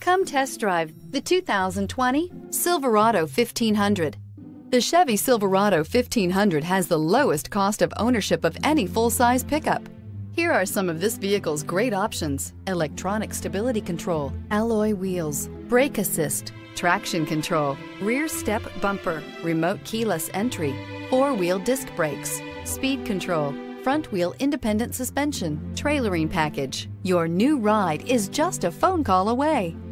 Come test drive the 2020 Silverado 1500. The Chevy Silverado 1500 has the lowest cost of ownership of any full-size pickup. Here are some of this vehicle's great options: electronic stability control, alloy wheels, brake assist, traction control, rear step bumper, remote keyless entry, four-wheel disc brakes, speed control, front wheel independent suspension, trailering package. Your new ride is just a phone call away.